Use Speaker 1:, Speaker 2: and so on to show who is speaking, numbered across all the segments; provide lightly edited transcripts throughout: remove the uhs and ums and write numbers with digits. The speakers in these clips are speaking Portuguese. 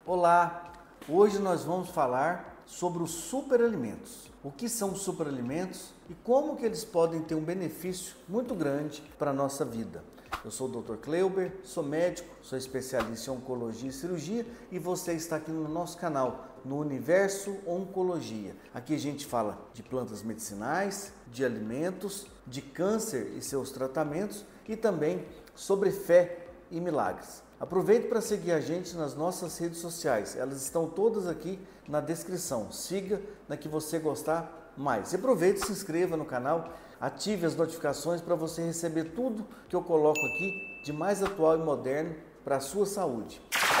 Speaker 1: Olá! Hoje nós vamos falar sobre os superalimentos. O que são os superalimentos e como que eles podem ter um benefício muito grande para a nossa vida. Eu sou o Dr. Kleuber, sou médico, sou especialista em oncologia e cirurgia e você está aqui no nosso canal, no Universo Oncologia. Aqui a gente fala de plantas medicinais, de alimentos, de câncer e seus tratamentos e também sobre fé e milagres. Aproveite para seguir a gente nas nossas redes sociais, elas estão todas aqui na descrição. Siga na que você gostar mais. E aproveite e se inscreva no canal, ative as notificações para você receber tudo que eu coloco aqui de mais atual e moderno para a sua saúde.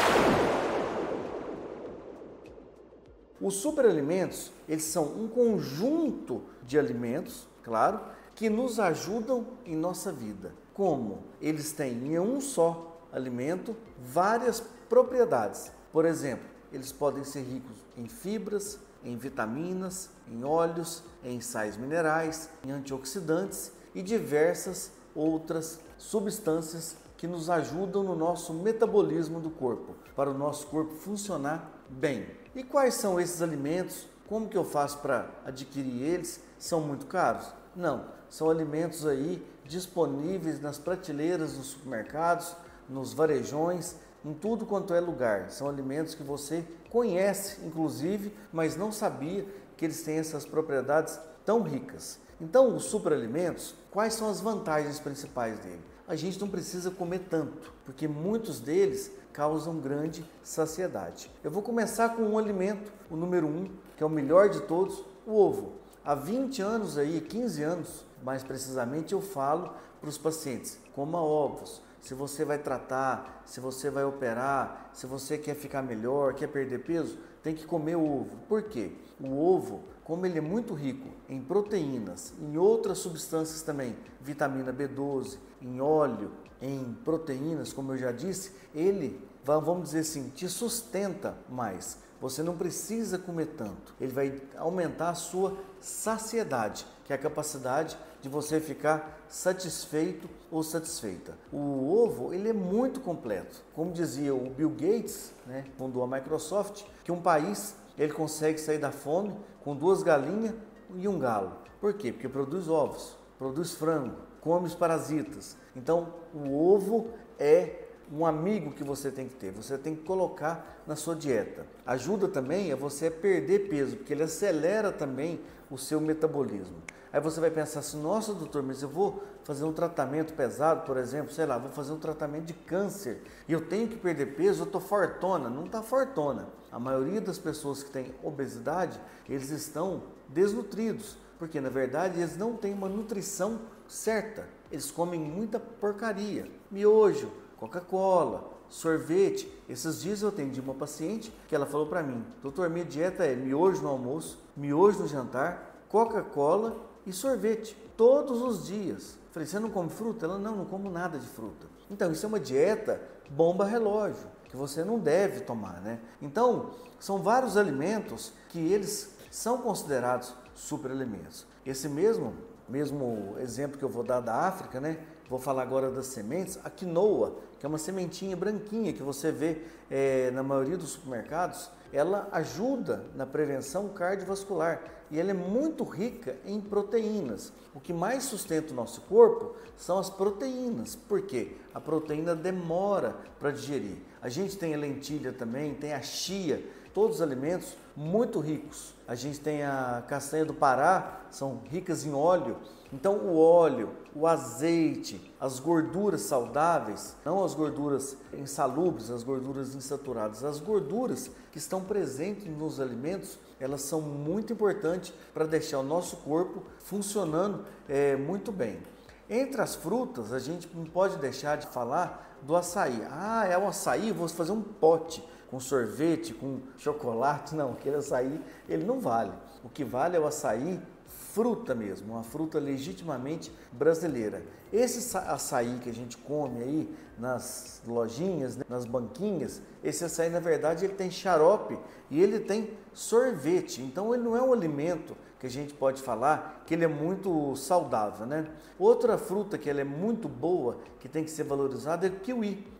Speaker 1: Os superalimentos, eles são um conjunto de alimentos, claro, que nos ajudam em nossa vida. Como eles têm em um só alimento várias propriedades. Por exemplo, eles podem ser ricos em fibras, em vitaminas, em óleos, em sais minerais, em antioxidantes e diversas outras substâncias que nos ajudam no nosso metabolismo do corpo, para o nosso corpo funcionar bem. E quais são esses alimentos? Como que eu faço para adquirir eles? São muito caros? Não, são alimentos aí disponíveis nas prateleiras dos supermercados, nos varejões, em tudo quanto é lugar. São alimentos que você conhece, inclusive, mas não sabia que eles têm essas propriedades tão ricas. Então, os superalimentos, quais são as vantagens principais dele? A gente não precisa comer tanto, porque muitos deles causam grande saciedade. Eu vou começar com um alimento, o número 1, que é o melhor de todos, o ovo. Há 20 anos aí, 15 anos, mais precisamente, eu falo para os pacientes, coma ovos. Se você vai tratar, se você vai operar, se você quer ficar melhor, quer perder peso, tem que comer ovo. Por quê? O ovo, como ele é muito rico em proteínas, em outras substâncias também, vitamina B12, em óleo, em proteínas, como eu já disse, ele, vamos dizer assim, te sustenta mais. Você não precisa comer tanto. Ele vai aumentar a sua saciedade, que é a capacidade de você ficar satisfeito ou satisfeita. O ovo, ele é muito completo. Como dizia o Bill Gates, fundou a Microsoft, que um país ele consegue sair da fome com 2 galinhas e um galo. Por quê? Porque produz ovos, produz frango, come os parasitas. Então, o ovo é um amigo que você tem que ter, você tem que colocar na sua dieta. Ajuda também a você perder peso, porque ele acelera também o seu metabolismo. Aí você vai pensar assim, nossa doutor, mas eu vou fazer um tratamento pesado, por exemplo, sei lá, vou fazer um tratamento de câncer e eu tenho que perder peso, eu estou fortona. Não está fortona. A maioria das pessoas que têm obesidade, eles estão desnutridos, porque na verdade eles não têm uma nutrição certa. Eles comem muita porcaria, miojo, Coca-Cola, sorvete. Esses dias eu atendi uma paciente que ela falou para mim, doutor, minha dieta é miojo no almoço, miojo no jantar, Coca-Cola e sorvete, todos os dias. Falei, você não come fruta? Ela, não como nada de fruta. Então, isso é uma dieta bomba relógio, que você não deve tomar, Então, são vários alimentos que eles são considerados superalimentos. Esse mesmo exemplo que eu vou dar da África, Vou falar agora das sementes. A quinoa, que é uma sementinha branquinha que você vê na maioria dos supermercados, ela ajuda na prevenção cardiovascular e ela é muito rica em proteínas. O que mais sustenta o nosso corpo são as proteínas. Por quê? A proteína demora para digerir. A gente tem a lentilha também, tem a chia, todos os alimentos muito ricos. A gente tem a castanha do Pará, são ricas em óleo. Então o óleo, o azeite, as gorduras saudáveis, não as gorduras insalubres, as gorduras insaturadas, as gorduras que estão presentes nos alimentos, elas são muito importantes para deixar o nosso corpo funcionando muito bem. Entre as frutas, a gente não pode deixar de falar do açaí. Ah, é o açaí, vou fazer um pote com sorvete, com chocolate. Não, aquele açaí, ele não vale. O que vale é o açaí fruta mesmo, uma fruta legitimamente brasileira. Esse açaí que a gente come aí nas lojinhas, nas banquinhas, esse açaí na verdade ele tem xarope e ele tem sorvete, então ele não é um alimento que a gente pode falar que ele é muito saudável, Outra fruta que ela é muito boa, que tem que ser valorizada, é o kiwi.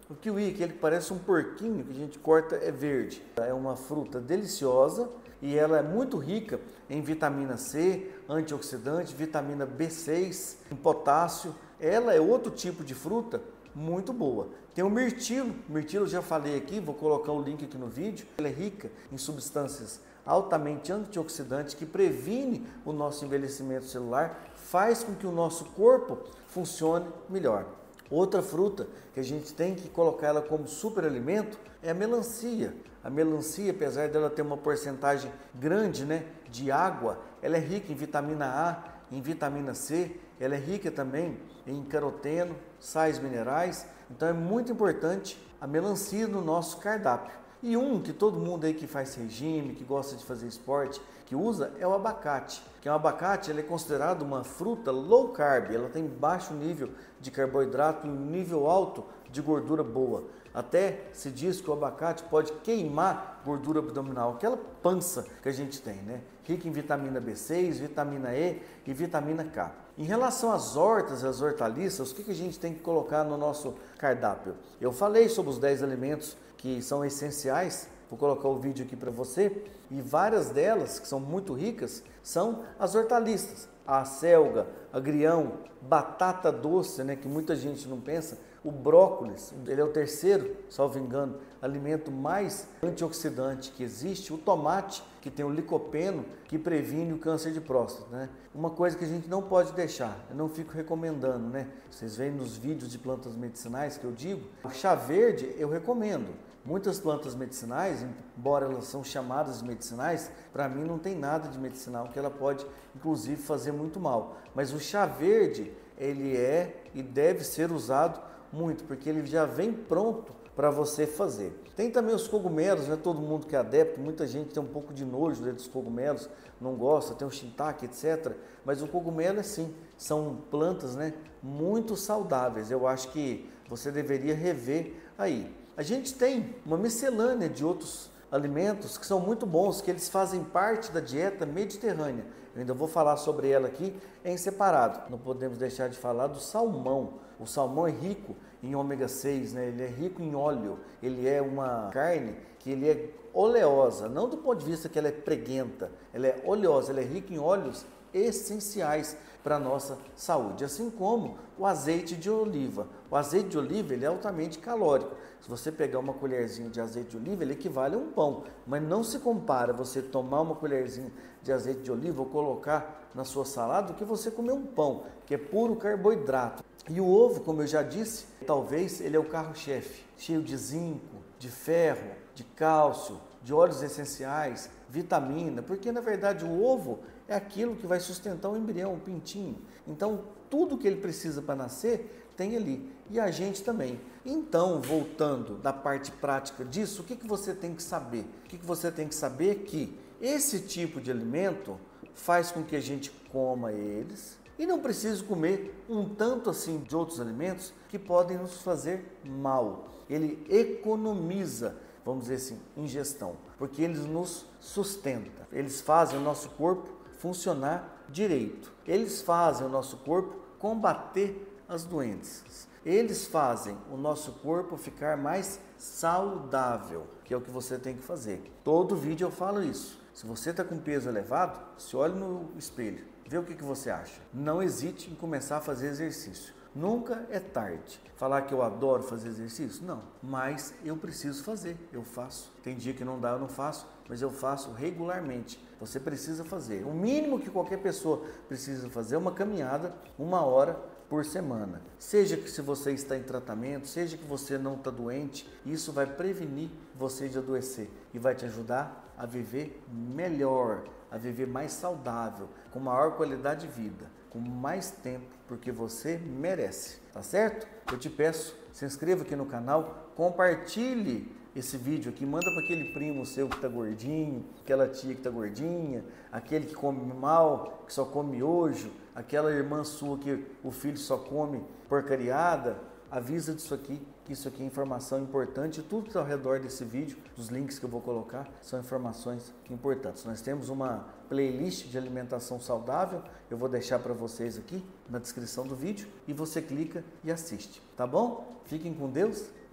Speaker 1: O kiwi, aquele que parece um porquinho que a gente corta, é verde. É uma fruta deliciosa e ela é muito rica em vitamina C, antioxidante, vitamina B6, em potássio. Ela é outro tipo de fruta muito boa. Tem o mirtilo eu já falei aqui, vou colocar o link aqui no vídeo. Ela é rica em substâncias altamente antioxidantes que previne o nosso envelhecimento celular, faz com que o nosso corpo funcione melhor. Outra fruta que a gente tem que colocar ela como superalimento é a melancia. A melancia, apesar dela ter uma porcentagem grande, né, de água, ela é rica em vitamina A, em vitamina C, ela é rica também em caroteno, sais minerais. Então é muito importante a melancia no nosso cardápio. E um que todo mundo aí que faz regime, que gosta de fazer esporte, que usa é o abacate. Que o abacate ele é considerado uma fruta low carb, ela tem baixo nível de carboidrato e um nível alto de gordura boa. Até se diz que o abacate pode queimar gordura abdominal, aquela pança que a gente tem, né? Rica em vitamina B6, vitamina E e vitamina K. Em relação às hortas e às hortaliças, o que a gente tem que colocar no nosso cardápio? Eu falei sobre os 10 alimentos que são essenciais, vou colocar o vídeo aqui para você, e várias delas, que são muito ricas, são as hortaliças. A acelga, agrião, batata doce, né, que muita gente não pensa, o brócolis, ele é o terceiro, salvo engano, alimento mais antioxidante que existe, o tomate, que tem o licopeno, que previne o câncer de próstata, né? Uma coisa que a gente não pode deixar, eu não fico recomendando, né? Vocês veem nos vídeos de plantas medicinais que eu digo, o chá verde eu recomendo. Muitas plantas medicinais, embora elas são chamadas de medicinais, para mim não tem nada de medicinal, que ela pode inclusive fazer muito mal. Mas o chá verde, ele é e deve ser usado muito, porque ele já vem pronto para você fazer. Tem também os cogumelos, né? Todo mundo que é adepto, muita gente tem um pouco de nojo dos cogumelos, não gosta, tem o shiitake, etc. Mas o cogumelo é sim, são plantas, né, muito saudáveis. Eu acho que você deveria rever aí. A gente tem uma miscelânea de outros alimentos que são muito bons, que eles fazem parte da dieta mediterrânea. Eu ainda vou falar sobre ela aqui em separado. Não podemos deixar de falar do salmão. O salmão é rico em ômega 6, né? Ele é rico em óleo, ele é uma carne que ele é oleosa, não do ponto de vista que ela é preguenta, ela é oleosa, ela é rica em óleos essenciais para a nossa saúde, assim como o azeite de oliva. O azeite de oliva ele é altamente calórico. Se você pegar uma colherzinha de azeite de oliva, ele equivale a um pão, mas não se compara você tomar uma colherzinha de azeite de oliva ou colocar na sua salada do que você comer um pão, que é puro carboidrato. E o ovo, como eu já disse, talvez ele é o carro-chefe, cheio de zinco, de ferro, de cálcio, de óleos essenciais, vitamina, porque na verdade o ovo é aquilo que vai sustentar o embrião, o pintinho. Então, tudo que ele precisa para nascer tem ali. E a gente também. Então, voltando da parte prática disso, o que você tem que saber? O que você tem que saber é que esse tipo de alimento faz com que a gente coma eles e não precisa comer um tanto assim de outros alimentos que podem nos fazer mal. Ele economiza, vamos dizer assim, ingestão, porque eles nos sustentam. Eles fazem o nosso corpo funcionar direito. Eles fazem o nosso corpo combater as doenças. Eles fazem o nosso corpo ficar mais saudável, que é o que você tem que fazer. Todo vídeo eu falo isso. Se você está com peso elevado, se olhe no espelho, vê o que você acha. Não hesite em começar a fazer exercício. Nunca é tarde. Falar que eu adoro fazer exercício? Não, mas eu preciso fazer, eu faço. Tem dia que não dá, eu não faço, mas eu faço regularmente. Você precisa fazer. O mínimo que qualquer pessoa precisa fazer é uma caminhada 1 hora por semana. Seja que se você está em tratamento, seja que você não está doente, isso vai prevenir você de adoecer e vai te ajudar a viver melhor, a viver mais saudável, com maior qualidade de vida, com mais tempo, porque você merece, tá certo? Eu te peço, se inscreva aqui no canal, compartilhe esse vídeo aqui, manda para aquele primo seu que tá gordinho, aquela tia que tá gordinha, aquele que come mal, que só come miojo, aquela irmã sua que o filho só come porcariada, avisa disso aqui, que isso aqui é informação importante. Tudo que está ao redor desse vídeo, os links que eu vou colocar, são informações importantes. Nós temos uma playlist de alimentação saudável, eu vou deixar para vocês aqui na descrição do vídeo, e você clica e assiste, tá bom? Fiquem com Deus e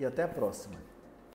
Speaker 1: e até a próxima.